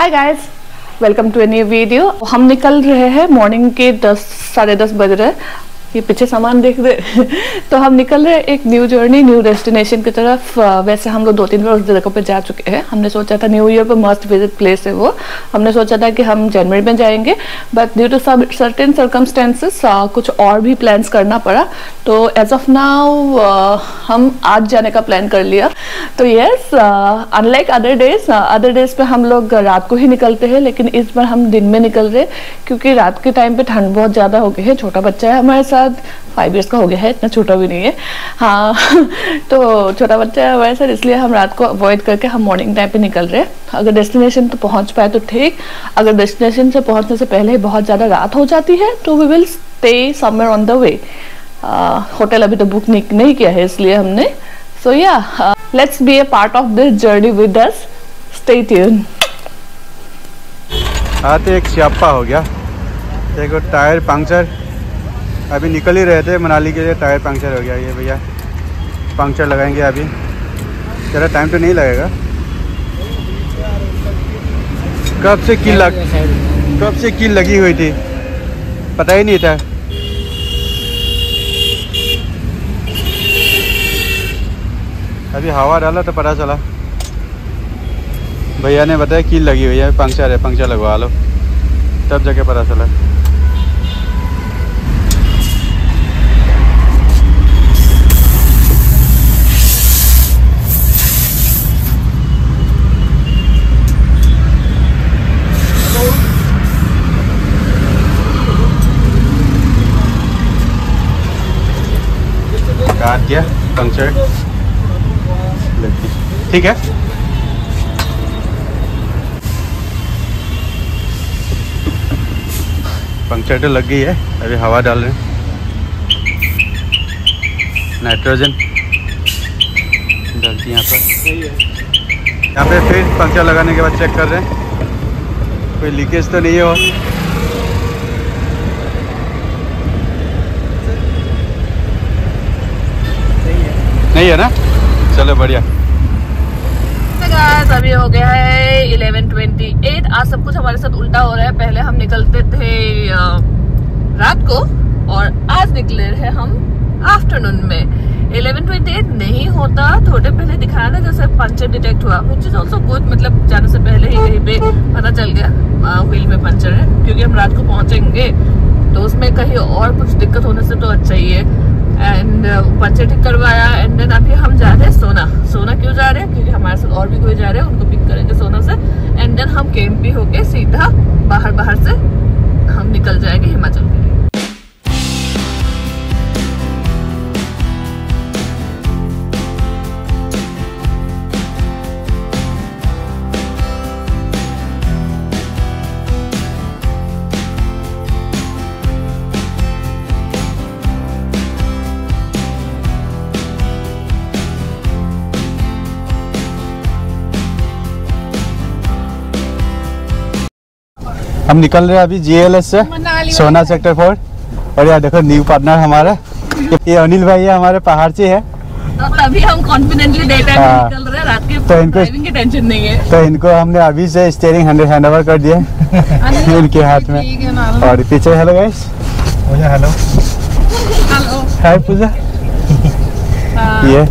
Hi guys, welcome to a new video. हम निकल रहे हैं मॉर्निंग के 10 साढ़े 10 बज रहे हैं। ये पीछे सामान देख दे तो हम निकल रहे हैं एक न्यू जर्नी, न्यू डेस्टिनेशन की तरफ। वैसे हम लोग 2-3 बार उस जगह पे जा चुके हैं। हमने सोचा था न्यू ईयर पे मस्ट विजिट प्लेस है वो। हमने सोचा था कि हम जनवरी में जाएंगे, but due to certain circumstances कुछ और भी प्लान्स करना पड़ा। तो एज ऑफ नाउ हम आज जाने का प्लान कर लिया। तो यस, अनलाइक अदर डेज पे हम लोग रात को ही निकलते हैं, लेकिन इस बार हम दिन में निकल रहे क्योंकि रात के टाइम पे ठंड बहुत ज़्यादा हो गई है। छोटा बच्चा है हमारे साथ, 5 इयर्स का हो गया है, इतना छोटा भी नहीं है। हाँ तो छोटा बच्चा है हमारे साथ, इसलिए हम रात को अवॉइड करके हम मॉर्निंग टाइम पे निकल रहे हैं। अगर डेस्टिनेशन तो पहुंच पाए तो ठीक, अगर डेस्टिनेशन से पहुंचने से पहले ही बहुत ज़्यादा रात हो जाती है तो we will stay somewhere on the way. Hotel अभी तो बुक नहीं किया है इसलिए हमने। So yeah, let's be a part of this journey with us, stay tune. आते एक स्यापा हो गया, देखो टायर पंक्चर। अभी निकल ही रहे थे मनाली के लिए, टायर पंक्चर हो गया। ये भैया पंक्चर लगाएंगे अभी, ज़्यादा टाइम तो नहीं लगेगा। कब से कील लगी हुई थी, पता ही नहीं था। अभी हवा डाला तो पता चला, भैया ने बताया कील लगी हुई है, पंक्चर है, पंक्चर लगवा लो, तब जाके पता चला। काट दिया पंक्चर, ठीक है। पंक्चर तो लग गई है, अभी हवा डाल रहे हैं, नाइट्रोजन डालती है यहाँ पे फिर पंक्चर लगाने के बाद चेक कर रहे हैं कोई लीकेज तो नहीं हो। नहीं है ना, चलो बढ़िया। अभी हो गया है 11:28। आज सब कुछ हमारे साथ उल्टा हो रहा है। पहले हम निकलते थे रात को और आज निकले हैं हम आफ्टरनून में। 11:28 नहीं होता, थोड़े पहले दिखाया था जैसे पंचर डिटेक्ट हुआ, विच इज ऑल्सो गुड। मतलब जाने से पहले ही कहीं पे पता चल गया व्हील में पंचर है, क्योंकि हम रात को पहुंचेंगे तो उसमें कहीं और कुछ दिक्कत होने से तो अच्छा ही है। एंड पंचर ठीक करवाया एंड देन अभी हम जा रहे हैं सोना क्यों जा रहे हैं, क्योंकि हमारे साथ और भी कोई जा रहे हैं, उनको पिक करेंगे सोना से। एंड देन हम केम्पी होके सीधा बाहर से हम निकल जाएंगे हिमाचल के लिए। हम निकल रहे हैं अभी GLS से, सोना सेक्टर 4। और यार देखो न्यू पार्टनर हमारा, ये अनिल भाई है, हमारे पहाड़ से है। तो तभी हम कॉन्फिडेंटली डे टाइम में निकल रहे हैं, रात के तो ड्राइविंग की टेंशन नहीं है। तो इनको हमने अभी से स्टीयरिंग हैंड ओवर कर दिया इनके हाथ में। और पीछे hello guys, hello hi Pooja. ये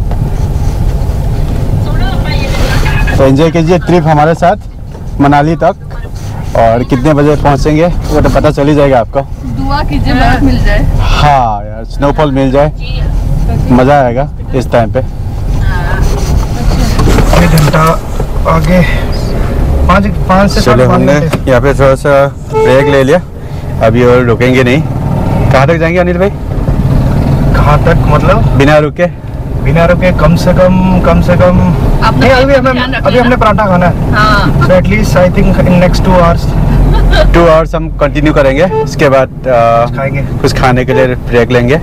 तो एंजॉय कीजिए ट्रिप हमारे साथ मनाली तक। और कितने बजे पहुंचेंगे वो तो पता चल ही जाएगा आपको। दुआ कीजिए बर्फ मिल जाए। हाँ यार, स्नोफॉल मिल जाए, मज़ा आएगा इस टाइम पे। 1 घंटा आगे 5 से 7 हमने यहाँ पे थोड़ा सा ब्रेक ले लिया, अभी और रुकेंगे नहीं। कहाँ तक जाएंगे अनिल भाई? कहाँ तक मतलब? बिना रुके कम से कम नहीं, अभी हमने पराठा खाना है। So at least I think in next 2 hours 2 hours हम कंटिन्यू करेंगे। इसके बाद खाएंगे, कुछ खाने के लिए ब्रेक लेंगे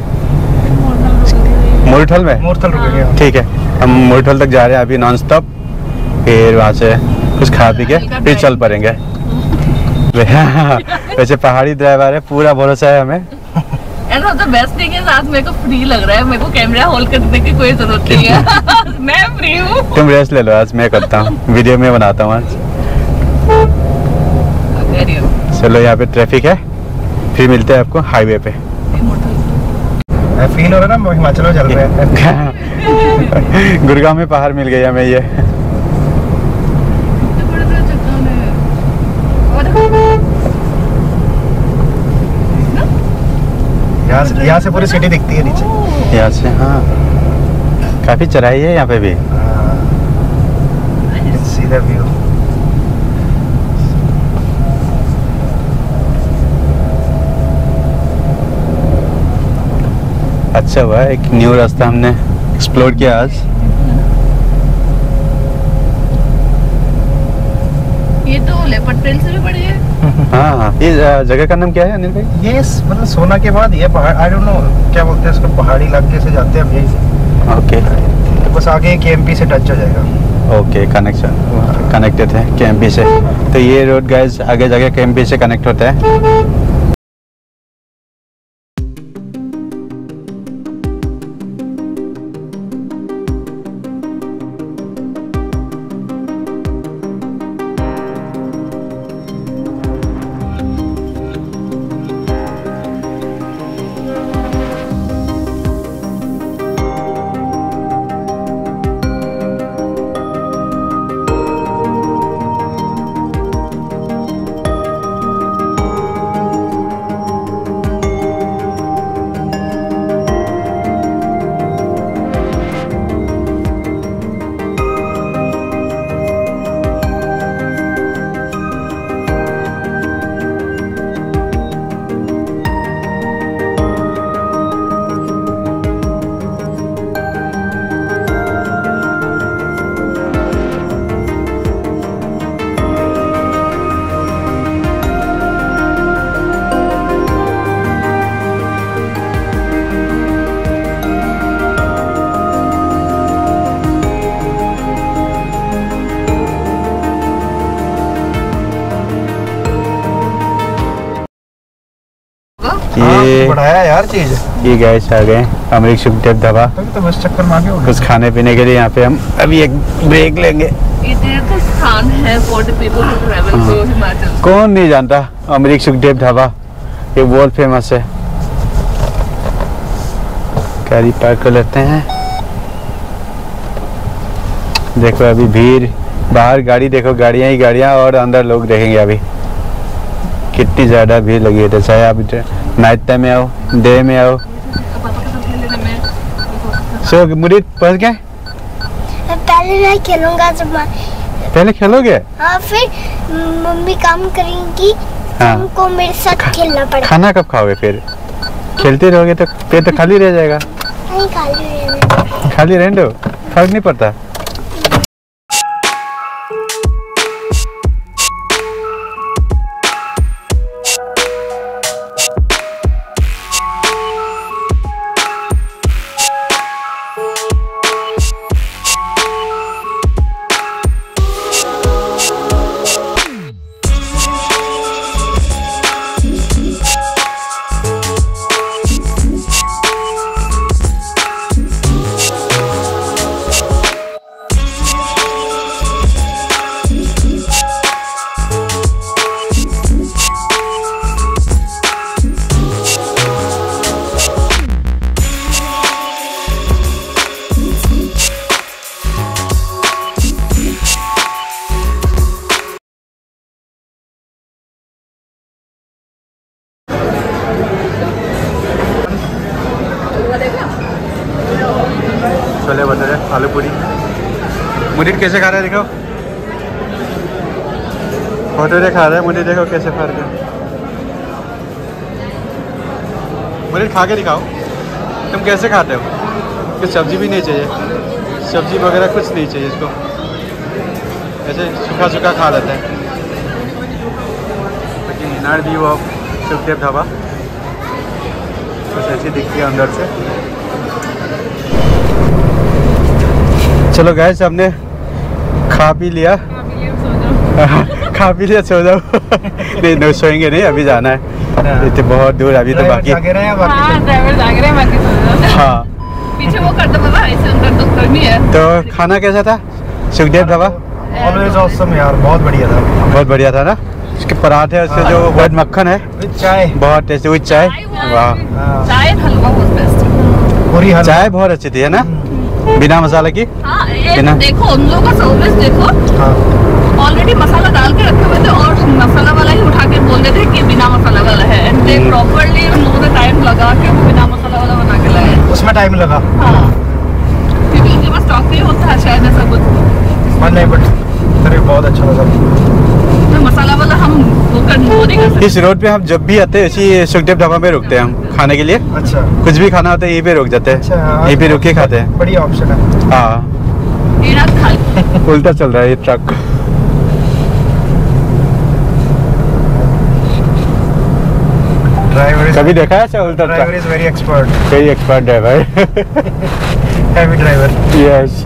मोरठल में। मोरठल रुकेंगे, ठीक है। हम मोरठल तक जा रहे हैं अभी नॉन स्टॉप, फिर वहाँ से कुछ खा पी के फिर चल पड़ेंगे। वैसे पहाड़ी ड्राइवर है, पूरा भरोसा है हमें। बेस्ट थिंग है, साथ मेरे को फ्री लग रहा है, मेरे को कैमरा होल्ड करने की कोई जरूरत नहीं है। मैं फ्री हूँ। तुम रेस्ट ले लो, आज मैं करता हूँ, वीडियो में बनाता हूँ आज। चलो यहाँ पे ट्रैफिक है, फिर मिलते हैं आपको हाईवे पे। फील हो रहा है ना हिमाचल में चल रहे हैं। गुड़गांव में पहाड़ मिल गया हमें ये। यहाँ से पूरी सिटी दिखती है नीचे, यहाँ से। हाँ, काफी चढ़ाई है यहाँ पे भी। सीधा व्यू। अच्छा हुआ एक न्यू रास्ता हमने एक्सप्लोर किया आज। ये तो लेपर्ड ट्रेल से भी बड़ी है। हाँ, ये जगह का नाम क्या है अनिल भाई? ये मतलब सोना के बाद ये पहाड़, आई डोंट नो क्या बोलते हैं इसको, पहाड़ी इलाके से जाते हैं हम यही से। ओके, तो बस आगे केएमपी से टच हो जाएगा। ओके, कनेक्टेड है केएमपी से। तो ये रोड गाइस आगे जाके केएमपी से कनेक्ट होता है। ये बढ़ाया यार चीज। ये गाइस आ गए अमरीक सुखदेव ढाबा। तो बस चक्कर मार के कुछ खाने पीने के लिए यहाँ पे हम अभी एक ब्रेक लेंगे। तो स्थान है for the people who travel to Himachal. कौन नहीं जानता अमरीक सुखदेव ढाबा, ये वर्ल्ड फेमस है। गाड़ी पार्क कर लेते हैं। देखो अभी भीड़, बाहर गाड़ी देखो, गाड़ियाँ ही गाड़ियाँ, और अंदर लोग देखेंगे अभी कितनी ज़्यादा भीड़ लगी है। चाहे आप नाइट टाइम में आओ, डे में आओ। सो मुरीद पहुँच गए? पहले मैं खेलूंगा। पहले खेलोगे? हाँ, फिर मम्मी काम करेंगी। हाँ, हमको मेरे साथ खेलना पड़ेगा। खाना कब खाओगे फिर? खेलते रहोगे तो पेट तो खाली रह जाएगा। नहीं, खाली रहने दो, फर्क नहीं पड़ता। छोले भटूरे, आलू पूरी। मुरीद कैसे खा रहा है देखो, भटूरे खा रहा है मुरीद, देखो कैसे फर्क है। मुरीद खा के दिखाओ, तुम कैसे खाते हो? कुछ सब्जी भी नहीं चाहिए, सब्जी वगैरह कुछ नहीं चाहिए इसको, ऐसे सूखा सूखा खा लेते हैं। बाकी inner view of Sukhdev Dhaba कुछ ऐसी दिखती है अंदर से। चलो गाइस, हमने खा पी लिया, खा पी लिया, सो जाओ। नहीं सोएंगे नहीं, अभी जाना है, इतने बहुत दूर अभी तो बाकी। हाँ, पीछे वो कर दो बाबा, ऐसे अंदर तो गर्मी है। तो खाना कैसा था सुखदेव ढाबा? ऑलवेज ऑसम यार, बहुत बढ़िया था। बहुत बढ़िया था ना। इसके पराठे, उसके जो व्हाइट मक्खन है, चाय बहुत टेस्टी, विद चाय। वाह, चाय हलवा बहुत बेस्ट है। पूरी हलवा चाय बहुत अच्छी थी है ना, बिना मसाले की। हाँ, बिना, देखो उन लोगों का सर्विस देखो, ऑलरेडी मसाला डाल के रखे हुए थे और मसाला वाला ही उठा के बोल देते कि बिना मसाला वाला है। एंड दे प्रॉपर्ली उन लोगों ने टाइम लगा के वो बिना मसाला वाला बना के लाए। उसमें टाइम लगा। हाँ, क्योंकि उनके पास स्टॉक नहीं होता है शायद ऐसा कुछ। नहीं, बट अरे बहुत अच्छा लगा। तो मसाला वाला हम वो नहीं कर सकते। इस रोड पे हम जब भी आते हैं इसी सुखदेव ढाबा में रुकते हैं हम खाने के लिए। अच्छा, कुछ भी खाना होता है यहीं पे रुक जाते हैं। अच्छा, यहीं पे रुक के खाते हैं। बढ़िया ऑप्शन है। हाँ, उल्टा चल रहा है ये ट्रक। ड्राइवर कभी देखा है ऐसा उल्टा? Driver is very expert. Very expert driver. Heavy driver. Yes.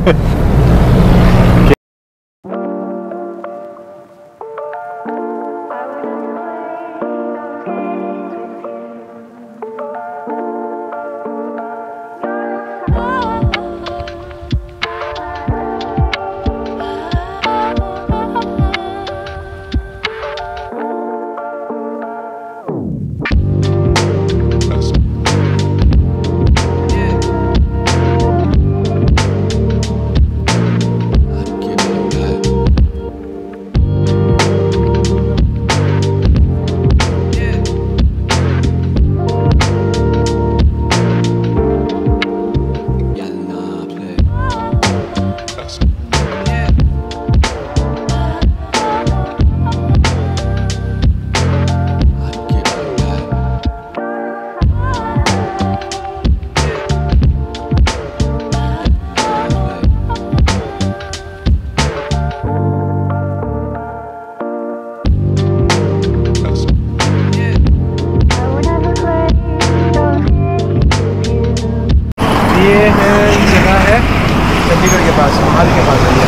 ये है जगह है चंडीगढ़ के पास, महाल के पास है।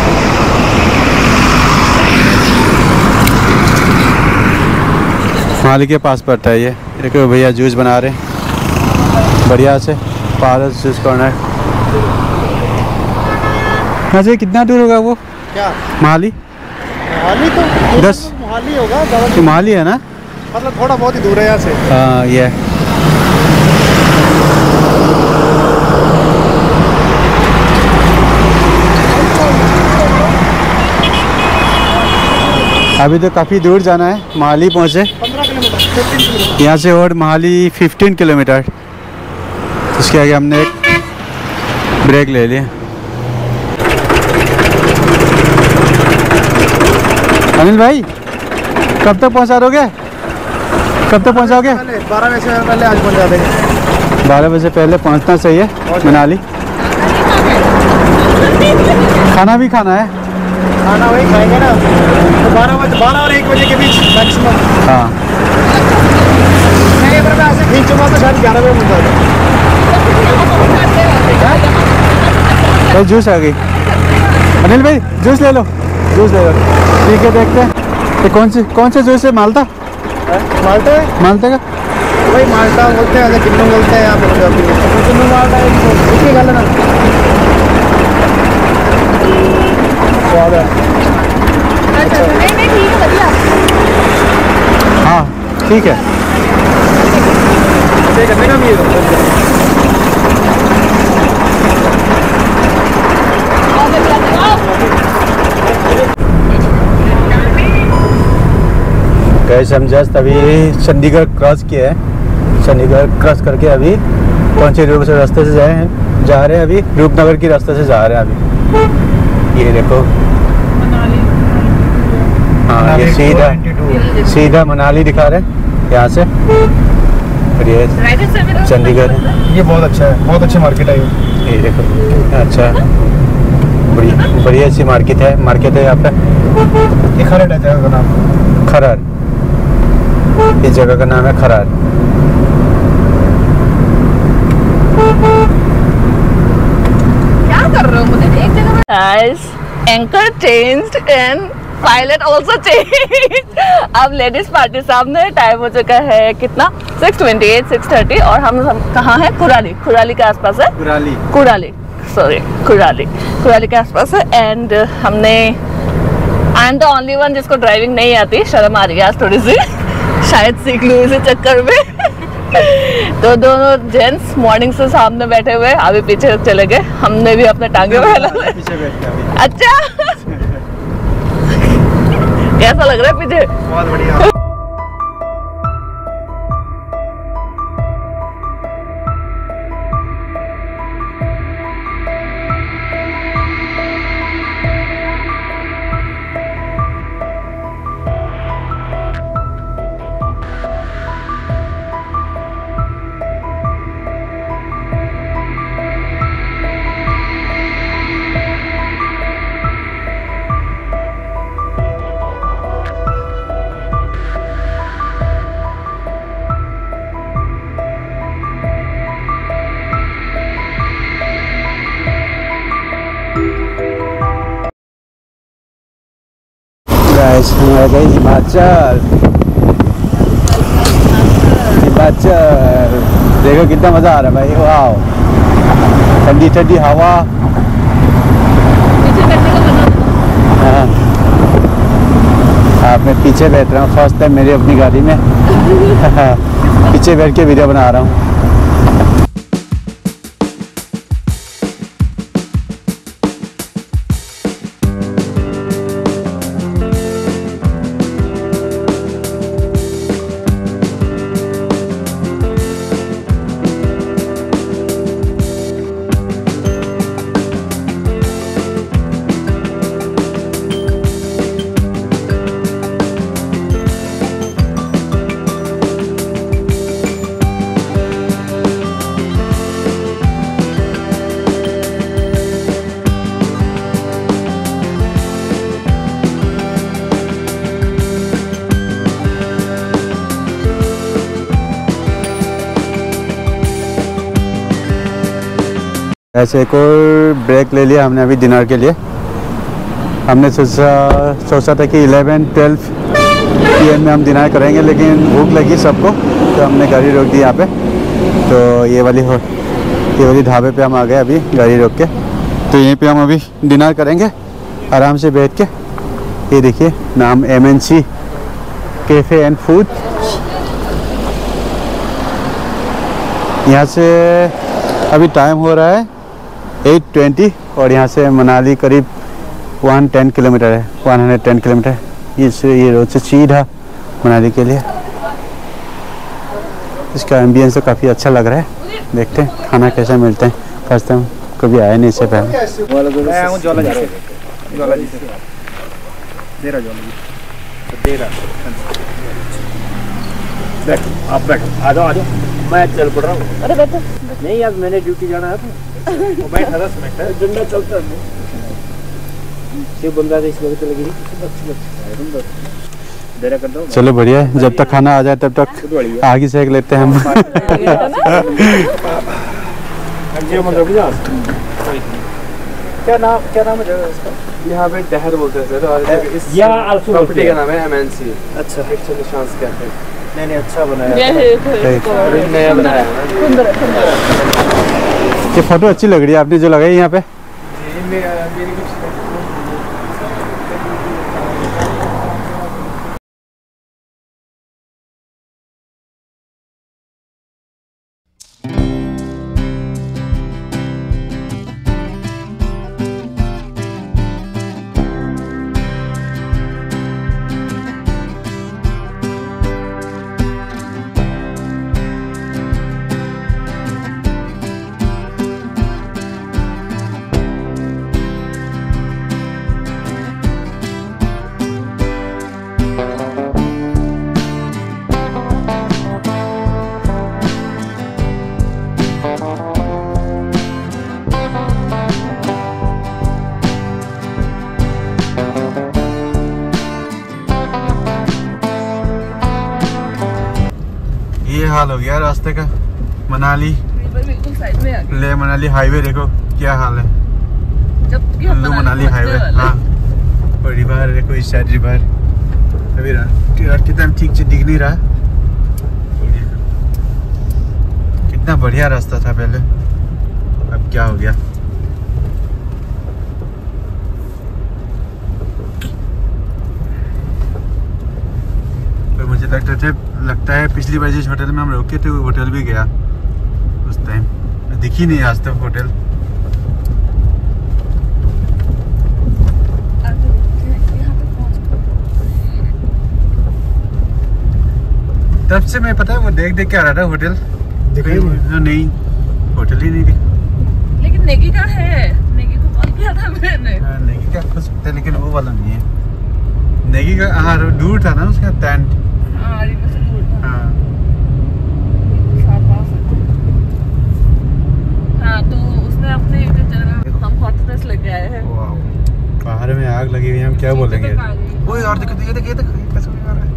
महाल के पास पड़ता है ये। देखो भैया जूस बना रहे हैं बढ़िया से, पारस जूस कॉर्नर। यहाँ से कितना दूर होगा वो? क्या महाली? मोहाली तो 10 मोहाली होगा, ज़्यादा तो महाली है ना, मतलब थोड़ा बहुत ही दूर है यहाँ से। हाँ ये अभी तो काफ़ी दूर जाना है, महाली पहुँचे 15 किलोमीटर, 15 किलोमीटर यहाँ से, और महाली 15 किलोमीटर। उसके आगे हमने एक ब्रेक ले लिया। अनिल भाई कब तक पहुँचा दोगे? कब तक पहुँचाओगे? 12 बजे से पहले आज पहुँचा देंगे। 12 बजे पहले पहुँचना चाहिए मनाली। खाना भी खाना है, खाना वही खाएंगे ना, तो 12 और 1 बजे के बीच मैक्सिमम। हाँ मैं अगर मैं ऐसे खींचूंगा तो शायद 11 बजे पहुँचा दूँ। भाई जूस आ गई। अनिल भाई जूस ले लो, जूस ले लो। ठीक है, देखते हैं ये कौन से जूस है? माल्टा? माल्टा है? माल्टा का वही माल्टा बोलते हैं, किन्नू बोलते हैं यहाँ पे पंजाबी में। किन्नू माल्टा है, गल ना स्वाद है। हाँ ठीक है। करने का भी गैस हम जस्ट अभी चंडीगढ़ क्रॉस किया है। चंडीगढ़ क्रॉस करके अभी कौन से रास्ते से जा रहे हैं? अभी रूपनगर की रास्ते से जा रहे हैं अभी। ये देखो, हाँ ये सीधा मनाली दिखा रहे हैं यहाँ से। और ये चंडीगढ़ है। ये बहुत अच्छा है, बहुत अच्छी मार्केट है ये देखो, अच्छा बड़ी अच्छी मार्केट है यहाँ पे। ये खरड़ है जगह का नाम, खरार। इस जगह का नाम है खरार। क्या कर रहे हो? मुझे एक जगह Guys, anchor changed and pilot also changed. अब लेडीज पार्टी सामने। टाइम हो चुका है कितना? 6:28, 6:30 और हम कहाँ हैं? कुराली के आसपास है। कुराली के आसपास है। एंड हमने I am the only one जिसको ड्राइविंग नहीं आती, शर्म आ रही है आज थोड़ी सी, शायद सीख लूँ इसी चक्कर में। तो दोनों जेंट्स मॉर्निंग से सामने बैठे हुए, अभी पीछे चले गए, हमने भी अपने टांगे फैला हुए। अच्छा कैसा लग रहा है पीछे? बहुत बढ़िया। हिमाचल, हिमाचल देखो कितना मजा आ रहा है भाई। वाह, ठंडी ठंडी हवा। हाँ, आप मैं पीछे बैठ रहा हूँ, फर्स्ट टाइम मेरी अपनी गाड़ी में पीछे बैठ के वीडियो बना रहा हूँ। ऐसे एक और ब्रेक ले लिया हमने अभी डिनर के लिए। हमने सोचा था कि 11-12 PM में हम डिनर करेंगे, लेकिन भूख लगी सबको तो हमने गाड़ी रोक दी यहाँ पे। तो ये वाली ढाबे पे हम आ गए अभी गाड़ी रोक के। तो यहीं पे हम अभी डिनर करेंगे आराम से बैठ के। ये देखिए नाम MNC कैफ़े एंड फूड। यहाँ से अभी टाइम हो रहा है 8:20 और यहाँ से मनाली करीब 110 किलोमीटर है, 110 किलोमीटर। ये रोड से सीधा मनाली के लिए। इसका एम्बियंस तो काफ़ी अच्छा लग रहा है। देखते हैं खाना कैसा मिलता है। फर्स्ट टाइम कभी आया नहीं इससे पहले। आप बैठो, आ जाओ मैं चल पड़ रहा हूँ। अरे बैठो। नहीं यार मैंने ड्यूटी जाना है तो बैठा 10 मिनट डंडा चलता है। ये बंदा इस वक्त लगी देरा कर दो। चलो बढ़िया है, जब तक खाना आ जाए तब तक आगे सेक लेते हैं हम। क्या नाम है जगह इसका? यहाँ पे टहर बोलते हैं सर, और प्रॉपर्टी का नाम है MNC। अच्छा, निशांस कैफे। नहीं अच्छा बनाया है, नया बनाया है। ये फोटो अच्छी लग रही है आपने जो लगाई यहाँ पे। ये हाल हो गया रास्ते का। मनाली बिल्कुल साइड में आ गया। ले मनाली हाईवे देखो क्या हाल है। कुल्लू मनाली हाईवे। हाँ, और रिवर देखो इस साइड रिवर। अभी रात के टाइम ठीक से दिख नहीं रहा। कितना बढ़िया रास्ता था पहले, अब क्या हो गया। लगता है पिछली बार जिस होटल में हम रुके थे वो होटल भी गया उस टाइम, दिखी नहीं आज तक होटल। तब से मैं पता है वो देख के आ रहा था होटल, नहीं होटल ही नहीं दिखा। लेकिन नेगी का है, नेगी को कॉल किया था मैंने। नेगी का हो सकता है लेकिन वो वाला नहीं है। नेगी का हाँ दूर था ना उसका टेंट। हाँ तो उसने अपने यूट्यूब चैनल में हम हॉटनेस लेके आए हैं। बाहर में आग लगी हुई है, हम क्या बोलेंगे। ओए यार देखो ये कैसे आ रहा है।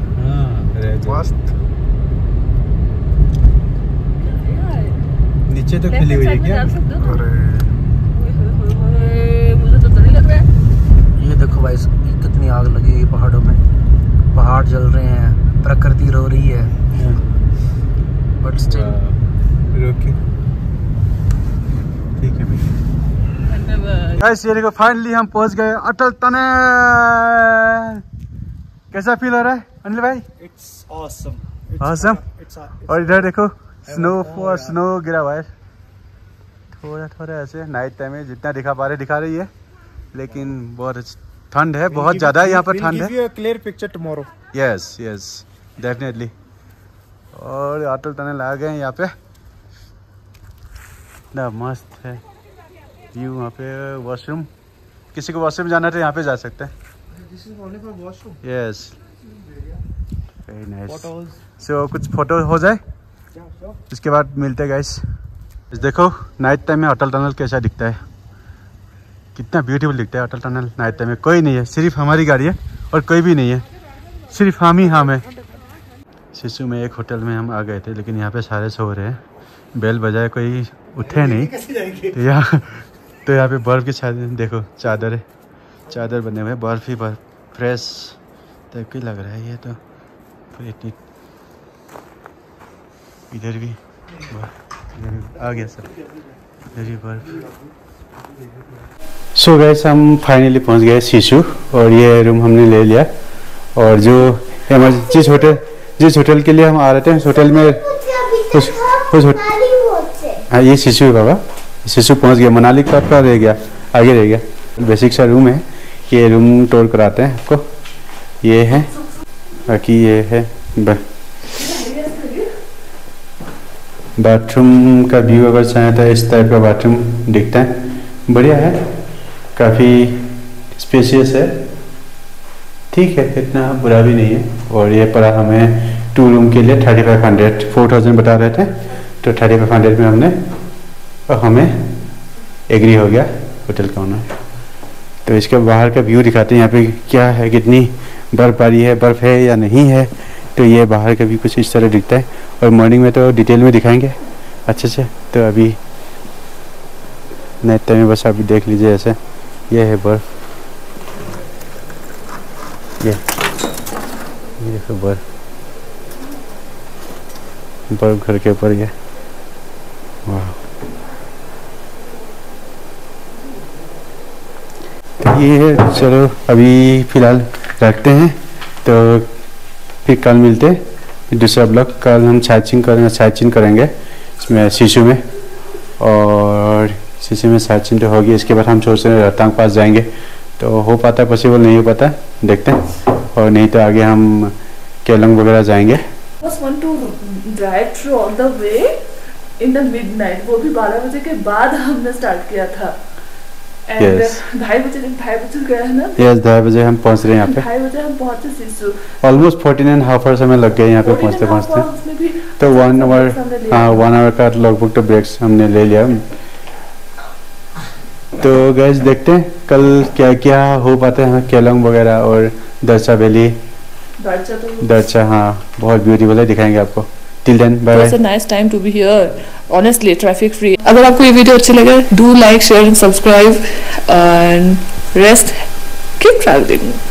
नीचे तो खुली हुई है क्या? मुझे तो नहीं लग रहा है। ये देखो भाई कितनी आग लगी है पहाड़ों में, पहाड़ जल रहे हैं, प्रकृति रो रही है। बट स्टिल ठीक है भाई। गाइस ये देखो फाइनली हम पहुंच गए अटल टनल। कैसा फील हो रहा है अनिल भाई? It's awesome, awesome. और इधर देखो स्नो गिरा हुआ है थोड़ा ऐसे नाइट टाइम में जितना दिखा पा रहे दिखा रही है, लेकिन बहुत ठंड है, बहुत ज्यादा यहाँ पर ठंड है। Clear picture tomorrow. Yes definitely. और अटल टनल आ गए यहाँ पे, ना मस्त है व्यू। वहाँ पे वॉशरूम, किसी को वॉशरूम जाना है तो यहाँ पे जा सकते हैं। Yes very nice. सो कुछ फोटो हो जाए इसके बाद मिलते हैं गाइस। देखो नाइट टाइम में अटल टनल कैसा दिखता है, कितना ब्यूटीफुल दिखता है अटल टनल नाइट टाइम में। कोई नहीं है, सिर्फ हमारी गाड़ी है और कोई भी नहीं है, सिर्फ हम है। सिसु में एक होटल में हम आ गए थे, लेकिन यहाँ पे सारे सो रहे हैं, बेल बजाए कोई उठे नहीं। तो यहाँ पे बर्फ़ की चादर देखो, चादर बने हुए, बर्फ़ ही बर्फ, फ्रेश टाइप की लग रहा है ये तो। इधर भी आ गया सर, इधर भी बर्फ। सो गाइस हम फाइनली पहुँच गए सिसु, और ये रूम हमने ले लिया। और जो जिस होटल के लिए हम आ रहे थे उस होटल में हाँ ये सिसु है बाबा, सिसु पहुंच गया। मनाली का आपका रह गया, आगे रह गया। बेसिक सा रूम है, ये रूम टूर कराते हैं आपको। ये है, बाकी ये है बाथरूम का व्यू। अगर चाहें तो इस टाइप का बाथरूम दिखता है, बढ़िया है, काफ़ी स्पेशियस है, ठीक है, इतना बुरा भी नहीं है। और ये पड़ा हमें 2 रूम के लिए 3500, 4000 बता रहे थे, तो 3500 में हमने हमें एग्री हो गया होटल का ओनर। तो इसके बाहर का व्यू दिखाते हैं, यहाँ पे क्या है, कितनी बर्फबारी है, बर्फ़ है या नहीं है। तो ये बाहर का भी कुछ इस तरह दिखता है, और मॉर्निंग में तो डिटेल में दिखाएंगे अच्छे से। तो अभी नाइट टाइम में बस अभी देख लीजिए ऐसे, ये है बर्फ़, ये देखो बर्फ घर के ऊपर ये, वाह। तो ये चलो अभी फ़िलहाल रखते हैं, तो फिर कल मिलते हैं दूसरा ब्लॉग। कल हम साइट करेंगे इसमें सिसु में, और सिसु में साइट तो होगी। इसके बाद हम सोच रहे हैं रोहतांग पास जाएंगे, तो हो पाता है, पॉसिबल नहीं हो पाता, देखते हैं। और नहीं तो आगे हम केलंग वगैरह जाएंगे। want to drive through all the way in the midnight, वो भी 12 बजे के बाद हमने स्टार्ट किया था। Yes. 2:30 बजे गए हैं ना? Yes, 2:30 बजे हम पहुंच रहे हैं यहाँ पे। 2:30 बजे हम पहुंचे सिसु। Almost 14.5 hours हमें लग गए यहाँ पे पहुँचते। तो 1 hour, हाँ 1 hour का लगभग तो ब्रेक्स हमने ले लिया। तो गाइस देखते हैं कल क्या क्या हो पाता है। केलंग वगैरह और दर्चा वैली, दर्चा हाँ बहुत ब्यूटीफुल है, दिखाएंगे आपको। Till then, bye bye. It's a nice time to be here. Honestly, traffic free. अगर आपको ये वीडियो अच्छी लगे, do like, share and subscribe and rest. Keep traveling.